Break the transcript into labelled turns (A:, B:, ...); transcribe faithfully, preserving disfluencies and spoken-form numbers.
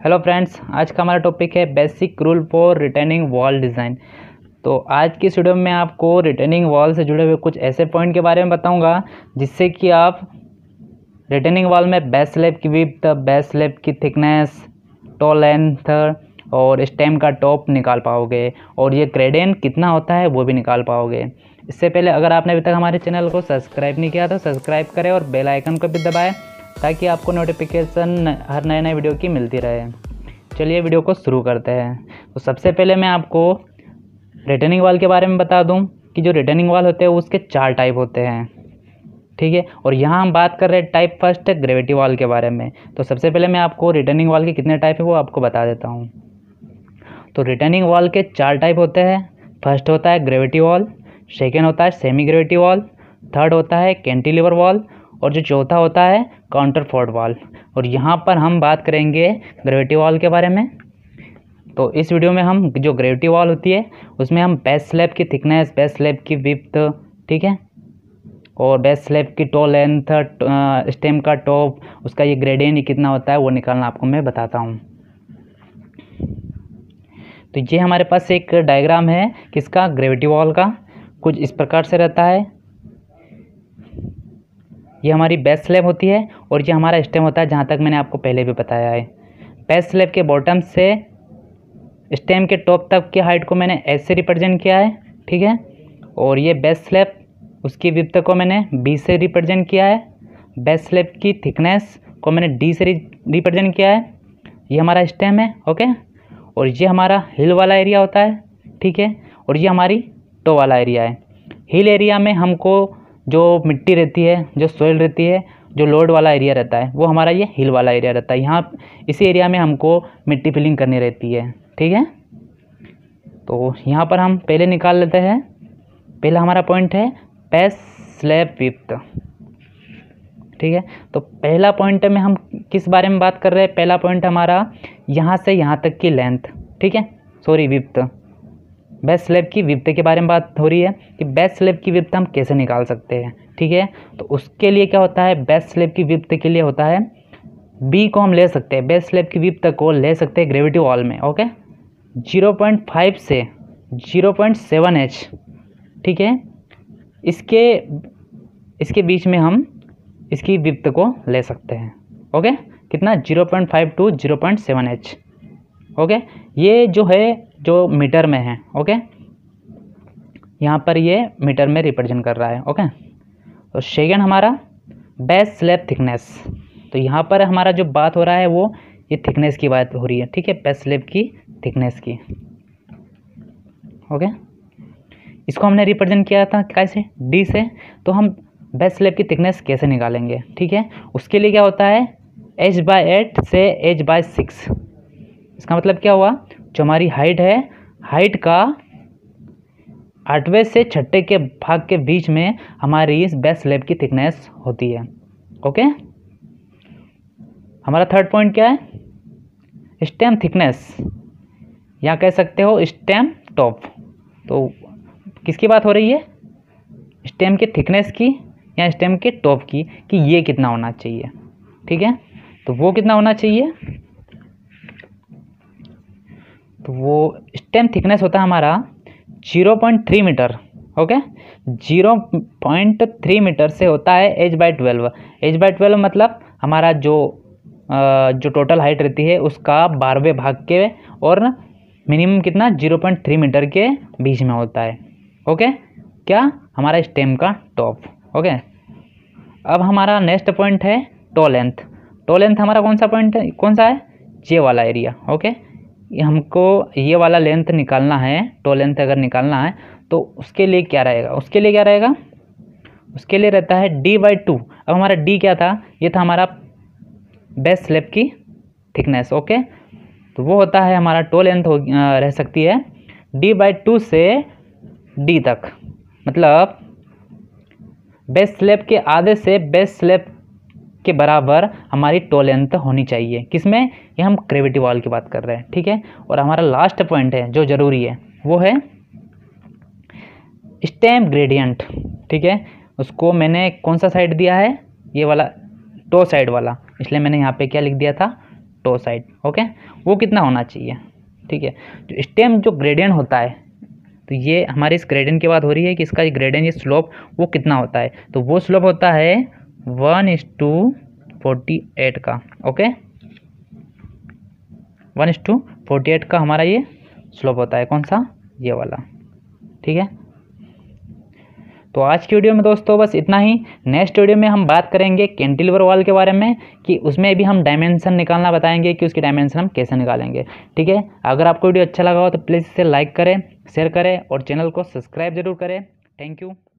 A: Hello friends, आज का हमारा टॉपिक है basic rule for retaining wall design. तो आज की इस वीडियो में आपको रिटेनिंग वॉल से जुड़े हुए कुछ ऐसे पॉइंट के बारे में बताऊंगा जिससे कि आप रिटेनिंग वॉल में बेस स्लैब की विड्थ, बेस स्लैब की थिकनेस, टॉ लेंथ और स्टेम का टॉप निकाल पाओगे और ये ग्रेडियंट कितना होता है वो भी निकाल पाओगे। इससे पहले अगर आपने अभी तक हमारे चैनल को सब्सक्राइब नहीं किया तो सब्सक्राइब करें और बेल आइकन को भी दबाएं ताकि आपको नोटिफिकेशन हर नए नए वीडियो की मिलती रहे। चलिए वीडियो को शुरू करते हैं। तो सबसे पहले मैं आपको रिटेनिंग वॉल के बारे में बता दूं कि जो रिटेनिंग वॉल होते हैं उसके चार टाइप होते हैं, ठीक है। और यहाँ हम बात कर रहे हैं टाइप फर्स्ट ग्रेविटी वॉल के बारे में। तो सबसे पहले मैं आपको रिटेनिंग वॉल के कितने टाइप है वो आपको बता देता हूँ। तो रिटेनिंग वॉल के चार टाइप होते हैं। फर्स्ट होता है ग्रेविटी वॉल, सेकेंड होता है सेमी ग्रेविटी वॉल, थर्ड होता है कैंटिलीवर वॉल और जो चौथा होता है काउंटर फोर्ट वॉल। और यहाँ पर हम बात करेंगे ग्रेविटी वॉल के बारे में। तो इस वीडियो में हम जो ग्रेविटी वॉल होती है उसमें हम बेस स्लैब की थिकनेस, बेस स्लैब की विड्थ, ठीक है, और बेस स्लैब की टॉ लेंथ, स्टेम का टॉप, उसका ये ग्रेडियंट कितना होता है वो निकालना आपको मैं बताता हूँ। तो ये हमारे पास एक डायग्राम है किसका, ग्रेविटी वॉल का। कुछ इस प्रकार से रहता है। ये हमारी बेस स्लैब होती है और ये हमारा स्टेम होता है, जहाँ तक मैंने आपको पहले भी बताया है। बेस स्लैब के बॉटम से स्टेम के टॉप तक की हाइट को मैंने ऐसे रिप्रेजेंट किया है, ठीक है। और ये बेस स्लैब, उसकी विड्थ को मैंने बी से रिप्रेजेंट किया है। बेस स्लैब की थिकनेस को मैंने डी से रिप्रेजेंट किया है। ये हमारा स्टेम है, ओके। और ये हमारा हिल वाला एरिया होता है, ठीक है। और ये हमारी टो वाला एरिया है। हिल एरिया में हमको जो मिट्टी रहती है, जो सॉइल रहती है, जो लोड वाला एरिया रहता है वो हमारा ये हिल वाला एरिया रहता है। यहाँ इसी एरिया में हमको मिट्टी फिलिंग करनी रहती है, ठीक है। तो यहाँ पर हम पहले निकाल लेते हैं। पहला हमारा पॉइंट है बेस स्लैब विड्थ, ठीक है। तो पहला पॉइंट में हम किस बारे में बात कर रहे हैं, पहला पॉइंट हमारा यहाँ से यहाँ तक की लेंथ, ठीक है, सॉरी विड्थ। बेस स्लैब की विड्थ के बारे में बात हो रही है कि बेस स्लैब की विड्थ हम कैसे निकाल सकते हैं, ठीक है। तो उसके लिए क्या होता है, बेस स्लैब की विड्थ के लिए होता है बी को हम ले सकते हैं, बेस स्लैब की विड्थ को ले सकते हैं ग्रेविटी वॉल में, ओके, ज़ीरो पॉइंट फाइव से ज़ीरो पॉइंट सेवन एच, ठीक है। इसके इसके बीच में हम इसकी विड्थ को ले सकते हैं, ओके। कितना, zero point five to zero point seven H, okay. ये जो है जो मीटर में है, ओके, यहाँ पर ये मीटर में रिप्रेजेंट कर रहा है, ओके। तो सेकेंड हमारा बेस स्लैब थिकनेस। तो यहाँ पर हमारा जो बात हो रहा है वो ये थिकनेस की बात हो रही है, ठीक है, बेस स्लैब की थिकनेस की, ओके। इसको हमने रिप्रेजेंट किया था कैसे, डी से। तो हम बेस स्लैब की थिकनेस कैसे निकालेंगे, ठीक है। उसके लिए क्या होता है, एच बाई एट से एच बाई सिक्स। इसका मतलब क्या हुआ, जो हमारी हाइट है, हाइट का आठवें से छठे के भाग के बीच में हमारी इस बेस स्लैब की थिकनेस होती है, ओके। हमारा थर्ड पॉइंट क्या है, स्टेम थिकनेस, या कह सकते हो स्टेम टॉप। तो किसकी बात हो रही है, स्टेम के थिकनेस की या स्टेम के टॉप की, कि ये कितना होना चाहिए, ठीक है। तो वो कितना होना चाहिए, तो वो स्टेम थिकनेस होता है हमारा zero point three metre, okay. Zero point three metre से होता है H by twelve. H by twelve मतलब हमारा जो आ, जो टोटल हाइट रहती है उसका बारहवें भाग के, और मिनिमम कितना, ज़ीरो पॉइंट थ्री मीटर के बीच में होता है, ओके। क्या, हमारा स्टेम का टॉप, ओके। अब हमारा नेक्स्ट पॉइंट है टॉ लेंथ। टॉ लेंथ हमारा कौन सा पॉइंट है, कौन सा है, ये वाला एरिया, ओके। हमको ये वाला लेंथ निकालना है, टॉ लेंथ अगर निकालना है तो उसके लिए क्या रहेगा, उसके लिए क्या रहेगा, उसके लिए रहता है डी बाई टू। अब हमारा डी क्या था, ये था हमारा बेस स्लैब की थिकनेस, ओके। तो वो होता है हमारा टॉ लेंथ हो रह सकती है डी बाई टू से डी तक, मतलब बेस स्लैब के आधे से बेस स्लैब के बराबर हमारी टॉ लेंथ होनी चाहिए। किसमें, ये हम ग्रेविटी वॉल की बात कर रहे हैं, ठीक है। और हमारा लास्ट पॉइंट है जो ज़रूरी है वो है स्टेम ग्रेडियंट, ठीक है। उसको मैंने कौन सा साइड दिया है, ये वाला टो साइड वाला, इसलिए मैंने यहाँ पे क्या लिख दिया था, टो साइड। ओके, वो कितना होना चाहिए, ठीक है। जो स्टेम जो ग्रेडियंट होता है, तो ये हमारी इस ग्रेडियंट की बात हो रही है कि इसका ग्रेडियंट, ये स्लोप वो कितना होता है, तो वो स्लोप होता है one is to forty eight का। Okay, one is to forty eight का हमारा ये स्लोप होता है, कौन सा, ये वाला, ठीक है। तो आज की वीडियो में दोस्तों बस इतना ही। नेक्स्ट वीडियो में हम बात करेंगे कैंटिलीवर वॉल के बारे में, कि उसमें भी हम डायमेंशन निकालना बताएंगे कि उसकी डायमेंशन हम कैसे निकालेंगे, ठीक है। अगर आपको वीडियो अच्छा लगा हो तो प्लीज़ इसे लाइक करें, शेयर करें और चैनल को सब्सक्राइब जरूर करें। Thank you.